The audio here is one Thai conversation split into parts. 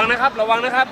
นะครับระวังนะครับ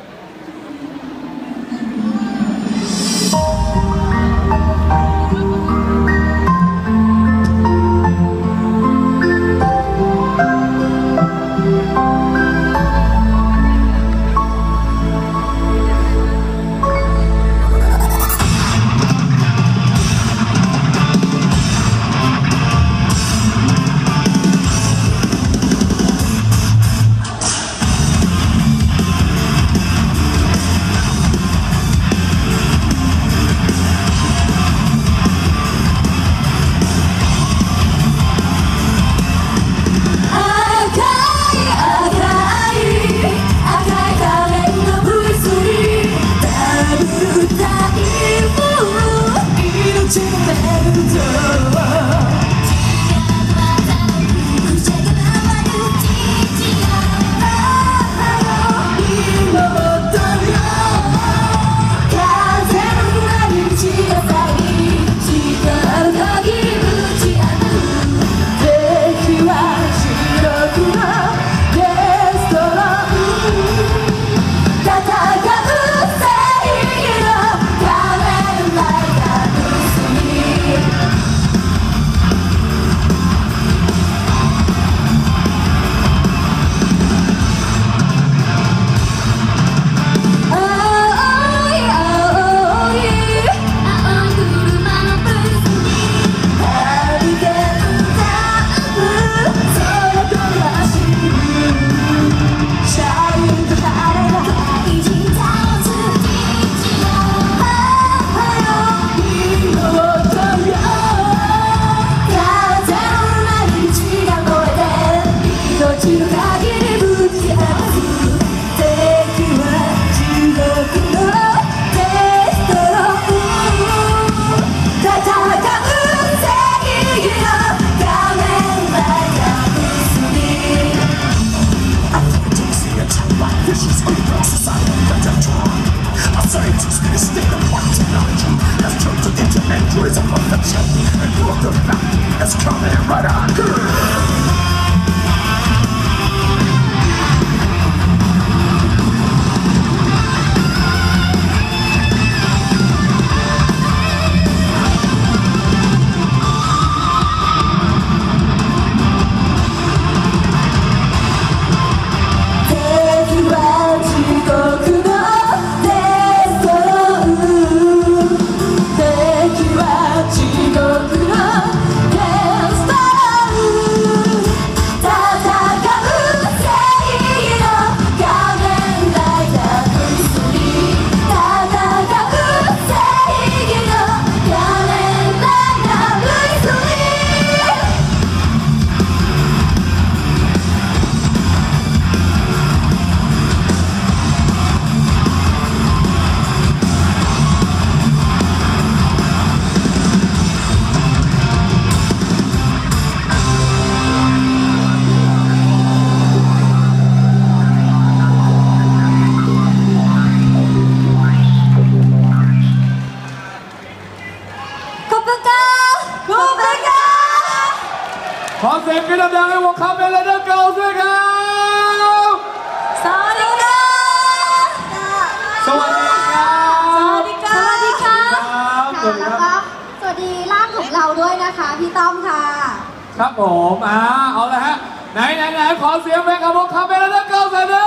ขอเสียงกระดังให้วงคาเมล่าเดอร์เกิลส์ด้วยครับสวัสดีครับสวัสดีครับสวัสดีครับสวัสดีครับสวัสดีครับสวัสดีร่างของเราด้วยนะคะพี่ต้อมค่ะครับผมเอาละฮะไหนขอเสียงแฟนคลับวงคาเมล่าเดอร์เกิลส์หน่อยเด้อ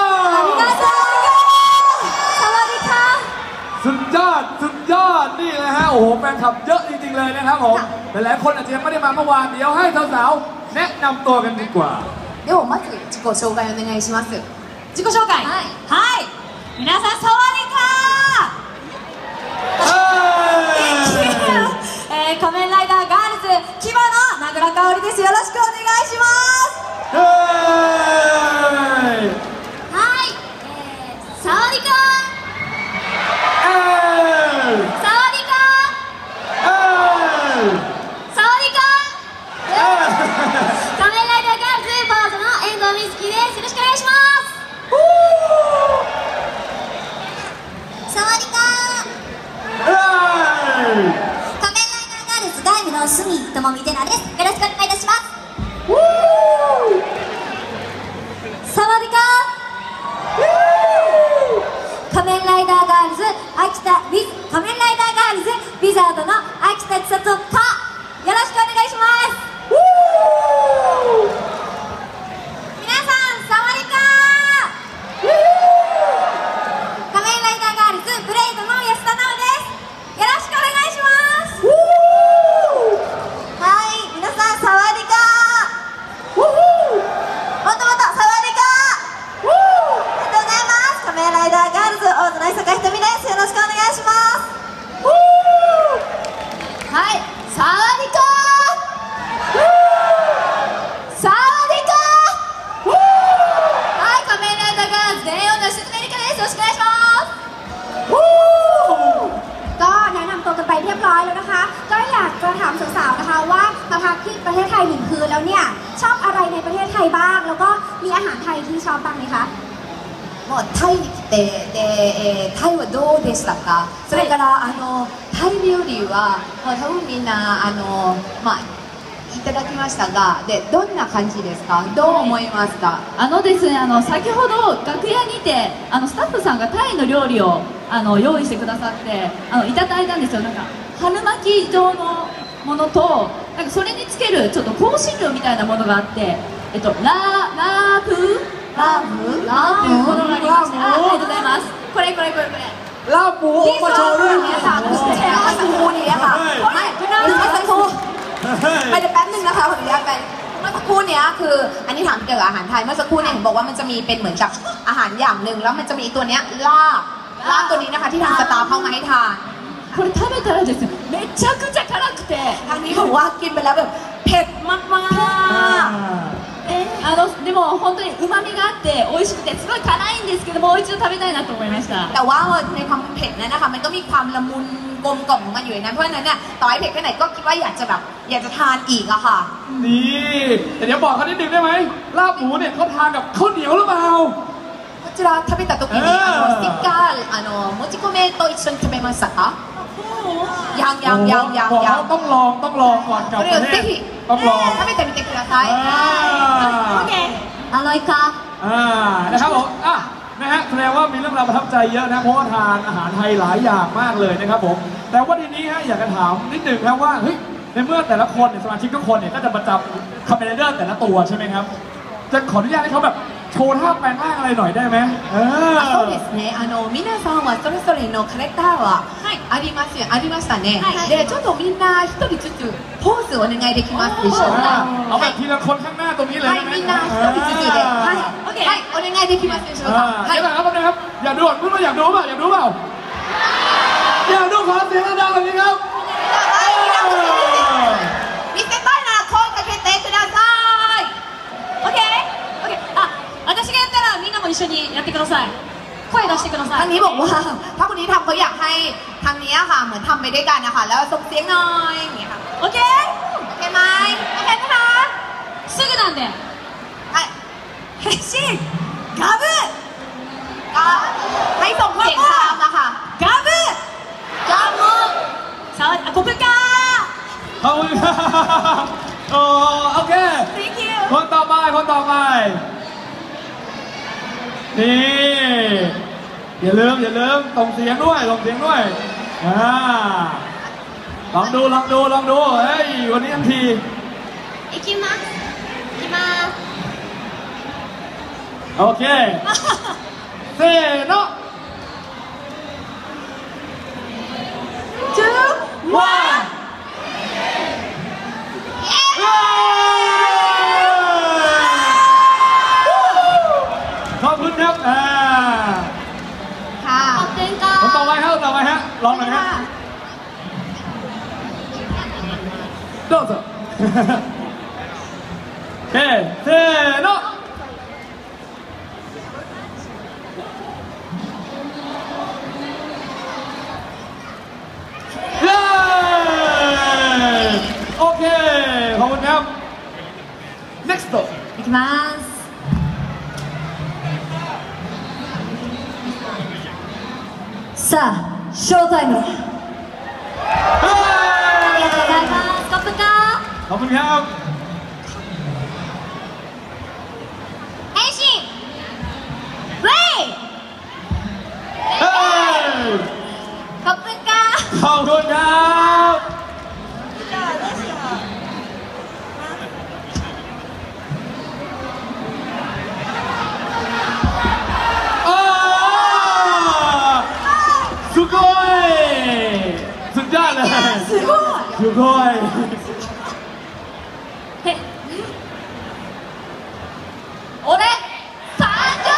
สวัสดีค่ะสุดยอดนี่นะฮะโอ้โหแฟนคลับเยอะจริงๆเลยนะครับผมหลายๆคนอาจจะยังไม่ได้มาเมื่อวานเดี๋ยวให้สาวๆแนะนำตัวกันดีกว่าではまず自己紹介お願いします自己紹介はい皆さんサワディーカー仮面ライダーガールズキバの名倉香織ですよろしくお願いしますはいサワディーカースミともみてなです。よろしくお願いいたします。サワディーカー。 ที่ประเทศไทย1 คืนแล้วเนี่ยชอบอะไรในประเทศไทยบ้างแล้วก็มีอาหารไทยที่ชอบบ้างไหมคะもうタイに来てタイはどうでしたか。それからタイ料理は多分みんないただきましたが、でどんな感じですか。どう思いますか。 ですね、先ほど楽屋にてスタッフさんがタイの料理を用意してくださっていただいたんですよ。なんか春巻き状のものとなんかそれにつけるちょっと香辛料みたいなものがあってラープというものがありまして、ありがとうございます。これลาบหมูออกมาโชว์ด้วยเนี่ยค่ะคือแชร์มาสักครู่นี้ค่ะไม่สักครู่ไปเดี๋ยวแป๊บนึงนะคะขออนุญาตไปเมื่อสักครู่นี้คืออันนี้ถามเกี่ยวกับอาหารไทยเมื่อสักครู่เนี่ยเห็นบอกว่ามันจะมีเป็นเหมือนกับอาหารอย่างหนึ่งแล้วมันจะมีตัวเนี้ยลาบตัวนี้นะคะที่ทางสตาร์เข้ามาให้ทานこれ食べたらですねめちゃくちゃ辛くてทางนี้บอกว่ากินไปแล้วแบบเผ็ดมากでも本当に旨味があって美味しくてすごい辛いんですけどもう一度食べたいなと思いましたแต่ว่าในความเผ็ดนั้นนะคะมันก็มีความละมุนกลมกล่อมของมันอยู่ในนั้นเพราะฉะนั้นเนี่ยต่อให้เผ็ดแค่ไหนก็คิดว่าอยากจะทานอีกอะค่ะนี่แต่เดี๋ยวบอกเขานิดนึงได้ไหมลาบหมูเนี่ยเขาทานกับข้าวเหนียวหรือเปล่าこちら食べた時にスティッカー持ち米と一緒に食べましたかยังต้องลองก่อนกลับประเทศต้องลอง食べてみてくださいโอเคอร่อยค่ะนะครับผมนะฮะแสดงว่ามีเรื่องราวประทับใจเยอะนะเพราะว่าทานอาหารไทยหลายอย่างมากเลยนะครับผมแต่ว่าทีนี้ฮะอยากจะถามนิดนึงครับว่าเฮ้ยในเมื่อแต่ละคนเนี่ยสมาชิกทุกคนเนี่ยก็จะประจำคาเมเดอร์แต่ละตัวใช่ไหมครับจะขออนุญาตให้เขาแบบโชว์ท่าแปลงร่างอะไรหน่อยได้ไหมそうですね皆さんはそれぞれのキャラクターはありましたねでちょっとみんな一人ずつポーズお願いできますでしょうかเอาแบบทีละคนข้างหน้าตรงนี้เลยみんな一人ずつではいお願いできますでしょうかはいครับอยากดูเพื่อนๆอยากดูเปล่าอยากดูขอเสียงดังๆแบบนี้ครับ見せたいなら声かけてくださいオッケー私がやったらみんなも一緒にやってください声出してくださいทางนี้บอกว่าถ้าคนนี้ทำเขาอยากให้ทางนี้ค่ะเหมือนทำไปด้วยกันนะคะแล้วส่งเสียงหน่อยอย่างเงี้ยค่ะโอเคไหมโอเคนะคะすぐなんではい変身ガブให้ส่งเสียงตามนะคะガブさあここかขอบคุณครับโอเค Thank you คนต่อไปนี่อย่าลืมส่งเสียงด้วยลองดูเฮ้ยวันนี้ทันทีいきますโอเคเซโนะ2 1ขอบคุณครับค่ะคนต่อไปฮะลองหน่อยฮะどうぞโอเคเซโนะโอเคขอบคุณครับ next いきますさあショータイムありがとうございますコップかขอบคุณครับ変身ウェイコップかขอบคุณครับสุดยอดเลยすごい俺誕生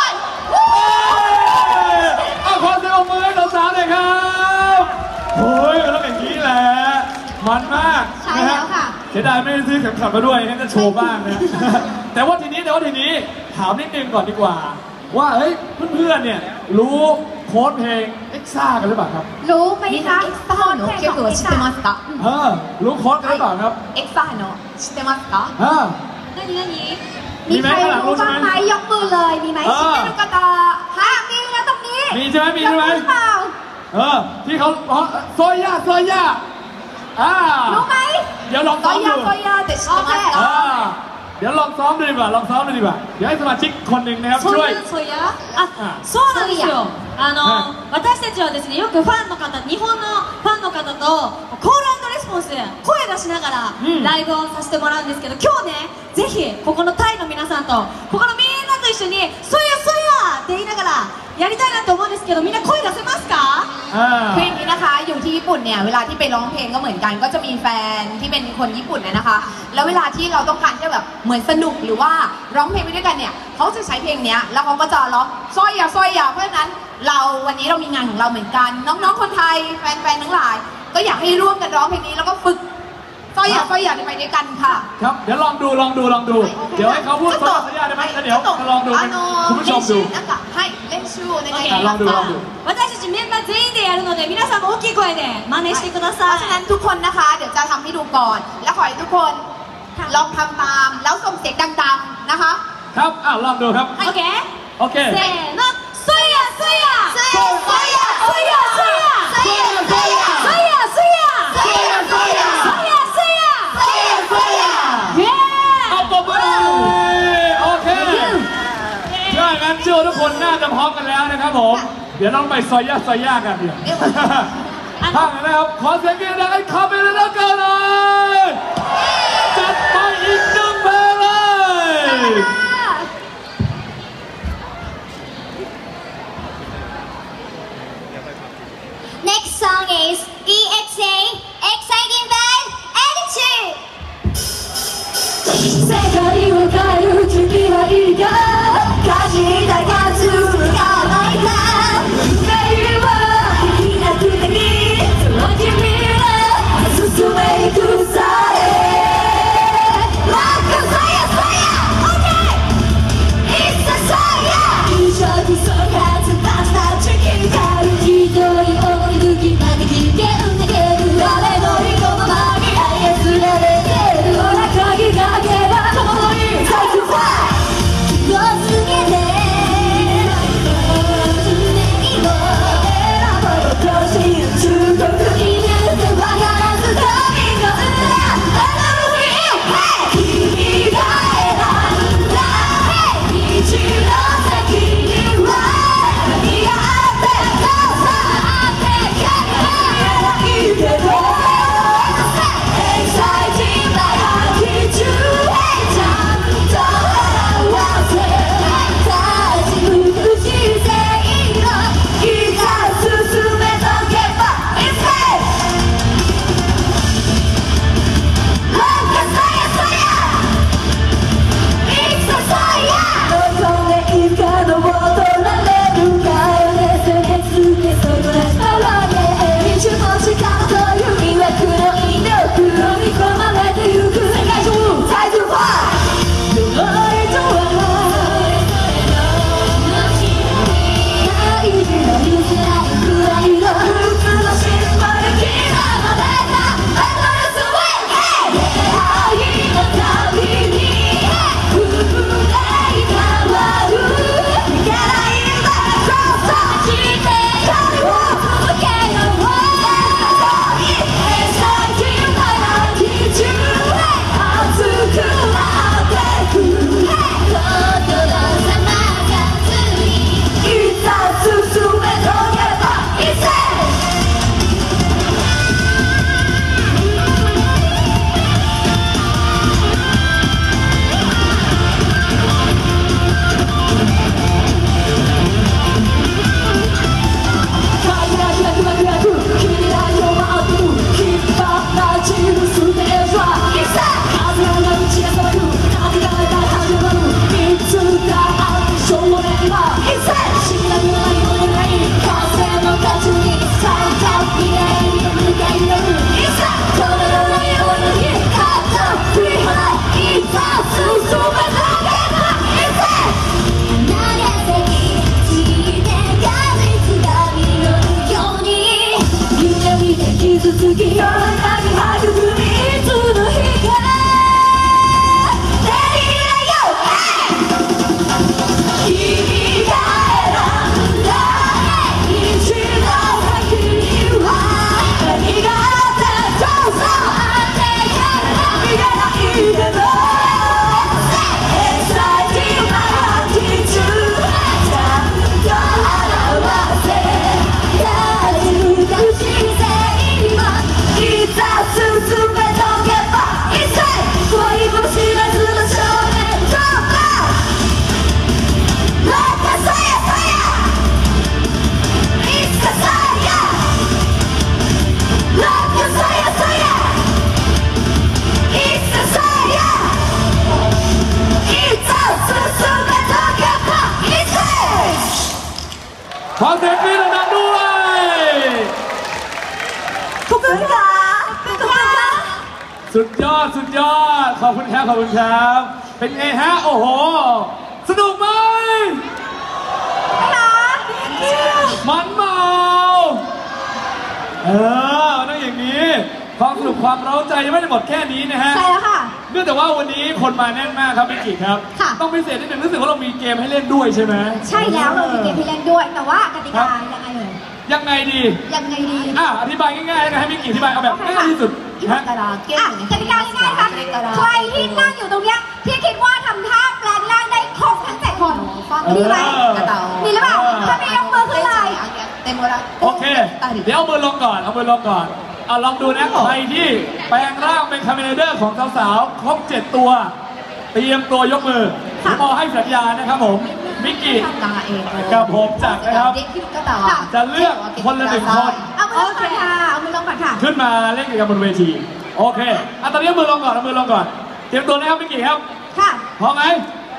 ขอเสียงปรบมือให้สาวๆหน่อยครับโอ้ยแล้วอย่างนี้แหละมันมากใช่แล้วค่ะเสียดายไม่ได้ซื้อเข็มขัดมาด้วยงั้นจะโชว์บ้างนะแต่ว่าทีนี้ถามนิดนึงก่อนดีกว่าว่าเฮ้ยเพื่อนๆเนี่ยรู้โค้ดเพลงกซ่ากันหรือเปล่าครับรู้ไหมみんคะなエクサーの曲を知ってますか？ รู้โค้ดกันหรือเปล่าครับエクサーの知ってますか？ 何何มีใครรู้บ้างไหมยกมือเลยมีไหม知ってる方มีนะตรงนี้มีใช่ไหมมีใช่ไหมยกอเปล่าที่เขาโซย่ารู้ไหมเดี๋ยวลองซ้ソอมイดูヤソイヤって知ってますか？ เดี๋ยวลองซ้อมดูดีกว่าเดี๋ยวให้สมาชิกคนหนึ่งนะครับช่วยそうやそうなんですよ私たちはですねよくファンの方日本のファンの方とコール&レスポンスで声出しながらライブをさせてもらうんですけど今日ねぜひここのタイの皆さんとここのみんなと一緒にソイヤソイヤって言いながらやりたいなと思うんですけどみんな声出せますか？ เพลงนี้นะคะอยู่ที่ญี่ปุ่นเนี่ยเวลาที่ไปร้องเพลงก็เหมือนกันก็จะมีแฟนที่เป็นคนญี่ปุ่นนะคะแล้วเวลาที่เราต้องการที่แบบเหมือนสนุกหรือว่าร้องเพลงไปด้วยกันเนี่ยเขาจะใช้เพลงนี้แล้วเขาก็จะร้องซอยอย่าเพราะฉะนั้นวันนี้เรามีงานของเราเหมือนกันน้องๆคนไทยแฟนๆทั้งหลายก็อยากให้ร่วมกันร้องเพลงนี้แล้วก็ฝึกซอยอย่าไปด้วยกันค่ะครับเดี๋ยวลองดูเดี๋ยวให้เขาพูดภาษาสัญญาได้ไหมแล้วเดี๋ยวจะลองดูคุณผู้ชมดูなんかはい練習お願いしลอまงすดู私たちメンバー全員でやるので皆さんも大きい声で真似してくだเพさราะいฉะนั้นทุกคนนะคะเดี๋ยวจะทำให้ดูก่อนแล้วขอให้ทุกคนลองทำตามแล้วส่งเสียงดังๆนะคะครับลองดูครับオッケーโอเคせーのソイヤソイヤソイヤソイヤソイヤソイヤソイヤソイヤソイヤソイヤソイヤソイヤเย้เอาตัวไปโอเคถ้างั้นเชื่อทุกคนน่าจะพร้อมกันแล้วนะครับผมเดี๋ยวต้องไปซอยย่ากันเดี๋ยวถ้างั้นนะครับขอเสียงกรี๊ดดังให้คาเมล่าดังกันเลยจัดไปอีกหนึ่งเพลงเลย Next song is EXA Exciting Band Attitude 世界を変える君はいいかかじりた数がないかメイルはきなくてにその君は進めいくさえ続き夜中に育むいつの日かレディーよ君が選んだ一の先には何があったとそうあって何がないけどExciting my attitude ちゃんと表せ不自然にはいざ進めとけば一切恋も知らずの少年とかなんかそやそやいつかそやなんかそやそやいつかそやいざ進めとけば一切ขอเสียงกรี๊ดดังๆด้วยขอบคุณค่ะขอบคุณค่ะสุดยอดสุดยอดขอบคุณครับขอบคุณครับเป็นไงฮะโอ้โหสนุกไหมมันเมาต้องอย่างนี้ความสนุกความเร้าใจยังไม่ได้หมดแค่นี้นะฮะใช่แล้วค่ะเนื่องจากว่าวันนี้คนมาแน่นมากครับมิกิครับค่ะต้องพิเศษนิดนึงรู้สึกว่าเรามีเกมให้เล่นด้วยใช่ไหมใช่แล้วเรามีเกมให้เล่นด้วย แต่ว่ากติกายังไงเอ่ยยังไงดียังไงดีอธิบายง่ายๆแล้วกันให้มิกิอธิบายเอาแบบง่ายที่สุดฮะกติกาง่ายๆค่ะใครที่นั่งอยู่ตรงเนี้ยที่คิดว่าทำท่าแปลงร่างได้ครบทั้ง7 คนมีไหมมีหรือเปล่าถ้ามียกมือขึ้นเลยโอเคเดี๋ยวเอามือลงก่อนเอามือลงก่อนเอาลองดูนะใครที่แปลงร่างเป็นคาเมเนเดอร์ของสาวๆครบ7 ตัวเตรียมตัวยกมือผมมอให้สัญญานะครับผมมิกกี้กับผมจักนะครับจะเลือกคนละ1 คนเอามือลงก่อนค่ะเอามือลงก่อนค่ะขึ้นมาเล่นกิจกรรมบนเวทีโอเคตอนนี้เอามือลงก่อนเอามือลงก่อนเตรียมตัวนะครับมิกกี้ครับค่ะพร้อมไหม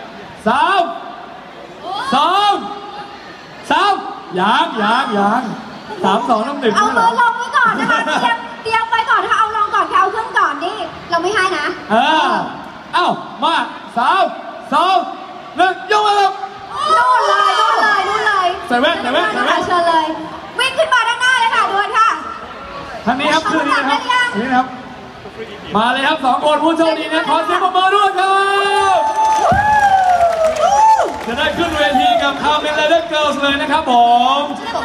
3 2 3ยัง3 2 1 เอามือลงไว้ก่อนนะคะเตรียมไว้ก่อนนะคะเอาลงก่อนค่ะเอาขึ้นก่อนนี่เราไม่ให้นะเอ้ามา3 2 1ยกมือครับนู่นเลยใส่แว่นเชิญเลยวิ่งขึ้นมาด้านหน้าเลยค่ะด่วนค่ะทางนี้ครับคือนี้นะครับนี่นะครับมาเลยครับ2 คนผู้โชคดีนะขอเสียงปรบมือด้วยครับจะได้ขึ้นเวทีกับคาเมนไรเดอร์เกิร์ลเลยนะครับผม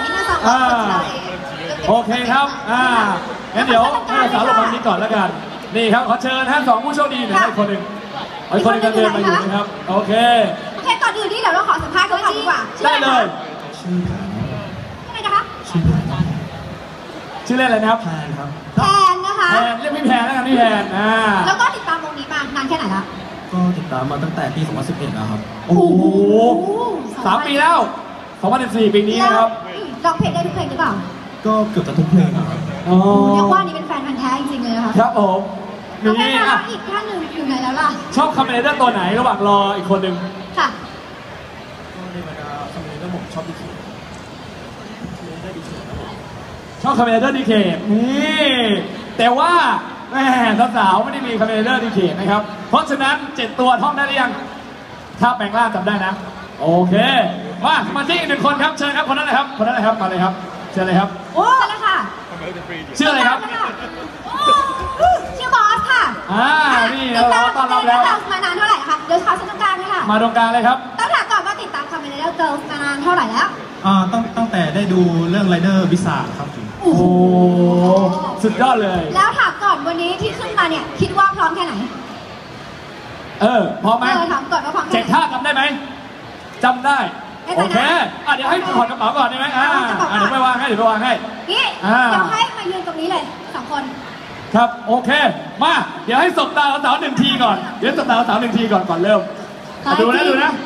โอเคครับงั้นเดี๋ยวให้สาวลงมานี้ก่อนแล้วกันนี่ครับขอเชิญท่าน2 ผู้โชคดีหน่อยอีกคนหนึ่งอีกคนหนึ่งกันเดินมาอยู่นะครับโอเคก่อนอื่นนี่เดี๋ยวเราขอสัมภาษณ์เขาก่อนดีกว่าได้เลยชื่ออะไรนะคะชื่อเล่นอะไรนะครับแพนครับแพนนะคะแพนเรียกพี่แพนแล้วกันพี่แพนแล้วก็ติดตามวงนี้มานานแค่ไหนละก็ติดตามมาตั้งแต่ปี 2011 แล้วครับโอ้โห3 ปีแล้ว 2014 ปีนี้นะครับร้องเพลงได้ทุกเพลงหรือเปล่าก็เกือบจะทุกเพลงครับเรียกว่านี่เป็นแฟนพันธุ์แท้จริงๆเลยนะคะครับผมนี่อีกท่านหนึ่งอยู่ไหนแล้วล่ะชอบคาเมเนเดอร์ตัวไหนระหว่างรออีกคนหนึ่งค่ะก็ในบรรดาคาเมเนเดอร์ผมชอบดีเคชอบคาเมเนเดอร์ดีเคนี่แต่ว่าแม่สาวๆไม่ได้มีคาเมเนเดอร์ดีเคนะครับเพราะฉะนั้น7 ตัวท่องได้หรือยังถ้าแปลงร่างจำได้นะโอเคมาสมาชิกอีก1 คนครับเชิญครับคนนั้นเลยครับคนนั้นเลยครับมาเลยครับเชิญเลยครับโอ้เชิญเลยค่ะชื่ออะไรครับชื่อบอสค่ะนี่เราต้อนรับแล้วมานานเท่าไหร่คะเดี๋ยวขอเชิญตรงกลางเลยค่ะมาตรงกลางเลยครับต้องถามก่อนว่าติดตามคาเมเนเดอร์เกิร์ลมานานเท่าไหร่แล้วตั้งแต่ได้ดูเรื่องไรเดอร์วิสาครับโอ้สุดยอดเลยแล้วถามก่อนวันนี้ที่ขึ้นมาเนี่ยคิดว่าพร้อมแค่ไหนพร้อมไหมถามก่อนว่าพร้อมแค่ไหน 7 ท่าจำได้ไหมจำได้โอเคเดี๋ยวให้ถอดกระเป๋าก่อนได้ไหมเดี๋ยวไปวางให้นี่เดี๋ยวให้มายืนตรงนี้เลย2 คนครับโอเคมาเดี๋ยวให้สบตาสาว1 ทีก่อนเดี๋ยวสบตาสาว1 ทีก่อนเริ่มดูนะ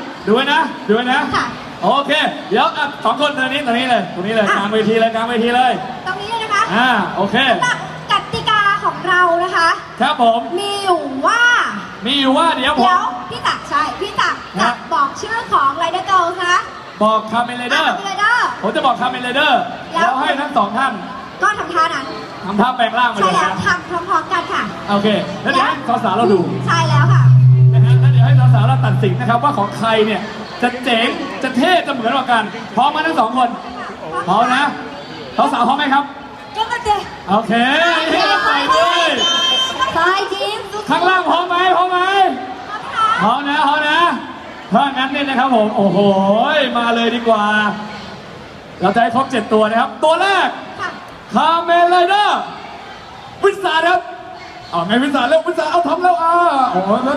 โอเคเดี๋ยว2 คนตรงนี้เลยกลางเวทีเลยตรงนี้เลยนะคะโอเคกติกาของเรานะคะครับผมมีอยู่ว่าเดี๋ยวพี่ตักจะบอกชื่อของไรเดอร์เกิร์ลนะบอกคาเมนไรเดอร์ผมจะบอกคาเมนไรเดอร์แล้วให้ทั้ง2 ท่านก็ทำท่านั้นทำท่าแปลงร่างไปเลยใช่แล้วทำพร้อมๆกันค่ะโอเคแล้วเดี๋ยวให้สาวๆเราดูใช่แล้วค่ะนะฮะแล้วเดี๋ยวให้สาวๆเราตัดสินนะครับว่าของใครเนี่ยจะเจ๋งจะเท่จะเหมือนกันพร้อมมาทั้ง2 คนพร้อมนะสาวๆพร้อมไหมครับก็มาเจโอเคให้เราใส่ด้วยไฟทีมข้างล่างพร้อมไหมพร้อมไหมพร้อมนะพร้อมนะถ้างั้นเนี่ยนะครับผมโอ้โหมาเลยดีกว่าเราจะให้ครบ7ตัวนะครับตัวแรกคาเมนไรเดอร์วิสาครับเอาไงวิสาเร็ววิสาเอาทำแล้วโอ้โหแล้ว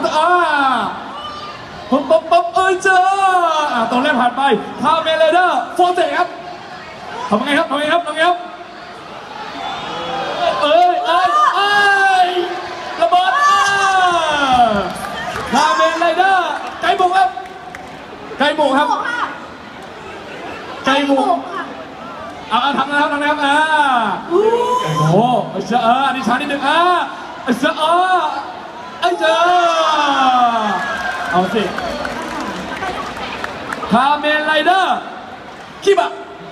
ปั๊บเจอตัวแรกผ่านไปคาเมนไรเดอร์โฟเตครับทำไงครับเอ้ยระเบิดคาเมนไรเดอร์ไก่บุกครับไก่บุกครับไก่บุกทำนะครับโอ้โหอันนี้ช้านิดนึงเอาสิคาเมนไรเดอร์คิบะ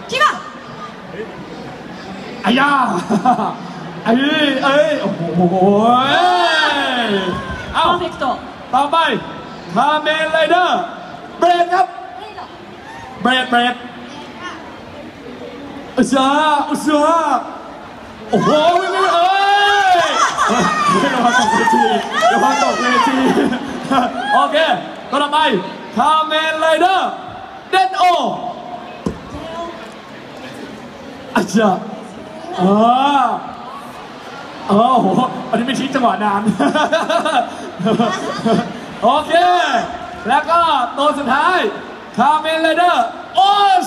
อายาโอ้โหパーフェクトต่อไปคาเมนไรเดอร์เบรดครับเบรดอุษาโอ้โหไม่ระวังตกเวทีโอเคต่อไปคาเมนไรเดอร์เดนโออาจารย์โอ้โหอันนี้ไม่ชี้จังหวะนานโอเคแล้วก็ตัวสุดท้ายคาเมนไรเดอร์โอส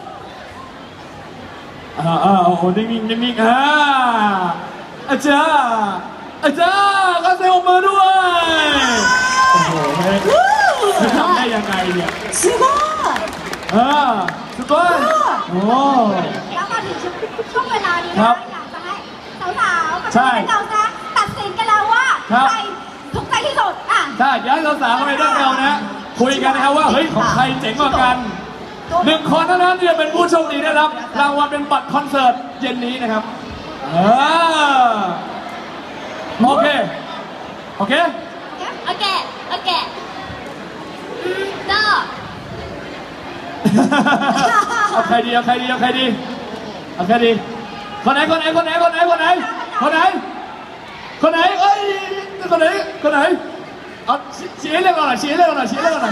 โอ้โหนิ่งอาจารย์ก็เซลมือด้วยโอ้โหจะทำได้ยังไงเนี่ยすごいสุดยอดโอ้แล้วมาถึงช่วงเวลานี้นะอยากจะให้สาวๆกับเราจะตัดสินกันแล้วว่าใครถูกใจที่สุดใช่เดี๋ยวสาวๆกันไปด้วยเรานะคุยกันนะครับว่าเฮ้ยของใครเจ๋งกว่ากัน1 คนเท่านั้นที่จะเป็นผู้โชคดีได้รับรางวัลเป็นบัตรคอนเสิร์ตเย็นนี้นะครับโอเคโอเคเอาใครดีคนไหนเอาชี้เรื่องเราหน่อยเรื่องเรา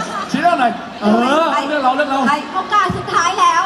โอกาสสุดท้ายแล้ว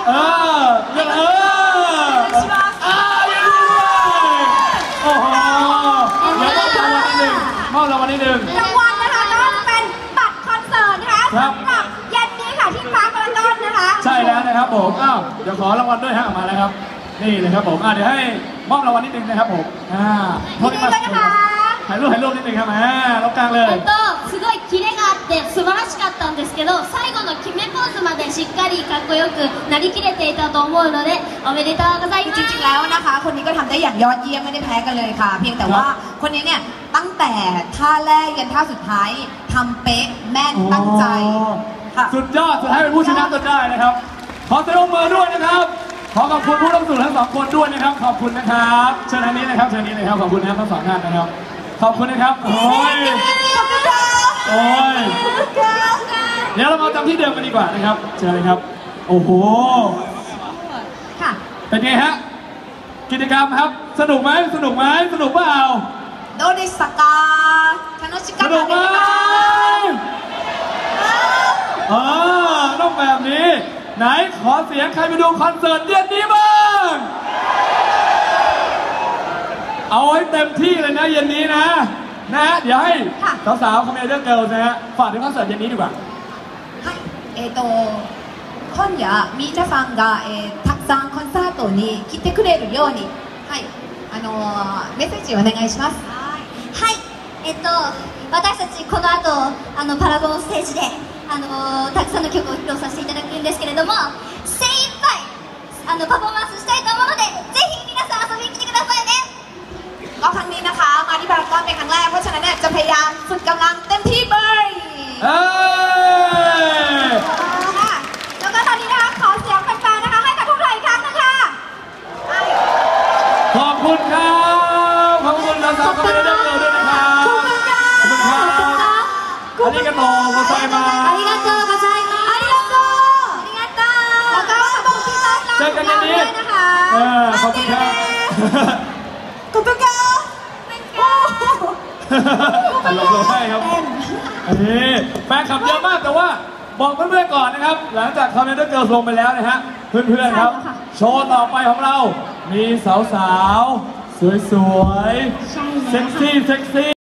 โอ้โหเดี๋ยวมอบรางวัลนิดนึงรางวัลนะคะก็จะเป็นบัตรคอนเสิร์ตนะคะสำหรับเย็นนี้ค่ะที่พาร์คพารากอนนะคะใช่แล้วนะครับผมเดี๋ยวขอรางวัลด้วยมาแล้วครับนี่เลยครับผมเดี๋ยวให้มอบรางวัลนิดนึงนะครับผมยินดีด้วยนะคะถ่ายรูปนิดนึงครับรอบกลางเลยすごいキレがあって素晴らしかったんですけど最後の決めポーズまでしっかりかっこよくなりきれていたと思うのでおめでとうございますจริงๆแล้วนะคะคนนี้ก็ทำได้อย่างยอดเยี่ยมไม่ได้แพ้กันเลยค่ะเพียงแต่ว่าคนนี้เนี่ยตั้งแต่ท่าแรกยันท่าสุดท้ายทำเป๊ะแม่นตั้งใจสุดยอดสุดท้ายเป็นผู้ชนะจนได้นะครับขอเสียงปรบมือด้วยนะครับขอขอบคุณผู้ร่วมสนุกทั้ง2 คนด้วยนะครับขอบคุณนะครับเชิญทางนี้นะครับขอบคุณนะครับทั้ง2 ท่านนะครับขอบคุณนะครับโอ้ยเดี๋ยวเรามาจำที่เดิมกันดีกว่านะครับเชิญเลยครับโอ้โหค่ะเป็นไงฮะกิจกรรมครับสนุกไหมสนุกเปล่าどうでしたか楽しかったですかต้องแบบนี้ไหนขอเสียงใครไปดูคอนเสิร์ตเย็นนี้บ้างเอาให้เต็มที่เลยนะเย็นนี้นะเดี๋ยวให้สาวๆคอมเมดี้เกิร์ลนะฮะฝากถึงคอนเสิร์ตเย็นนี้ดีกว่า今夜皆さんがたくさんコンサートに来てくれるようにメッセージお願いしますはい私たちこの後パラゴンステージでたくさんの曲を披露させていただくんですけれども精一杯パフォーマンスしたいと思うのでぜひ皆さん遊びに来てくださいねก็ครั้งนี้นะคะมาที่พารากอนเป็นครั้งแรกเพราะฉะนั้นเนี่ยจะพยายามฝึกกำลังเต็มที่เลยแล้วก็ตอนนี้นะคะขอเสียงแฟนๆนะคะให้กับพวกเราอีกครั้งนึงค่ะขอบคุณครับขอบคุณสาวๆคอมเมดี้เกิร์ลด้วยนะครับขอบคุณครับอาริกาโตโกไซมาอาริกาโตโกไซมาอาริกาโตแล้วก็ขอบคุณพี่ต้อนรับเจอกันเย็นนี้นะคะขอบคุณครับลงให้ครับนี่แฟนคลับเยอะมากแต่ว่าบอกเพื่อนๆก่อนนะครับหลังจากคอมเมนต์เกิร์ลลงไปแล้วนะฮะเพื่อนๆครับโชว์ต่อไปของเรามีสาวๆสวยๆเซ็กซี่